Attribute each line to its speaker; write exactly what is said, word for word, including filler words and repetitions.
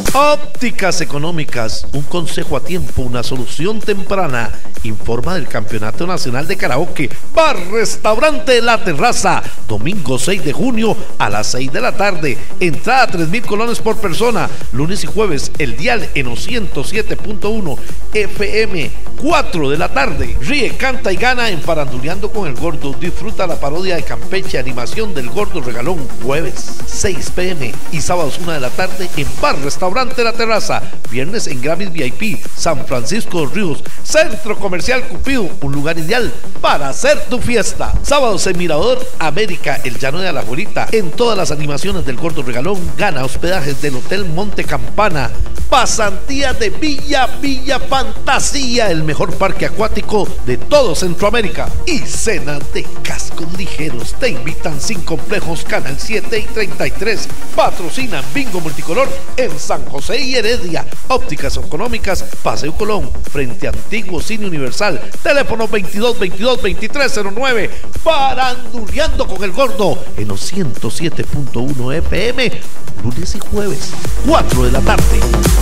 Speaker 1: Ópticas Económicas, un consejo a tiempo, una solución temprana. Informa del Campeonato Nacional de Karaoke, Bar Restaurante La Terraza, domingo seis de junio a las seis de la tarde. Entrada tres mil colones por persona. Lunes y jueves, el dial en ciento siete punto uno F M, cuatro de la tarde. Ríe, canta y gana en Faranduleando con el Gordo. Disfruta la parodia de Campeche, animación del Gordo Regalón, jueves seis p m y sábados una de la tarde en Bar Restaurante La Terraza. Viernes en Gravis V I P, San Francisco de los Ríos, Centro Comercial Cupido, un lugar ideal para hacer tu fiesta. Sábados en Mirador América, el Llano de Alajuelita. En todas las animaciones del Gordo Regalón, gana hospedajes del Hotel Monte Campana. Pasantía de Villa Villa Fantasía, el mejor parque acuático de todo Centroamérica. Y cenas de cascos ligeros. Te invitan sin complejos Canal siete y treinta y tres. Patrocinan Bingo Multicolor en San José y Heredia. Ópticas Económicas, Paseo Colón, frente a Antiguo Cine Universal. Teléfono veintidós veintidós veintitrés cero nueve. Faranduleando con el Gordo en los ciento siete punto uno F M. Lunes y jueves, cuatro de la tarde.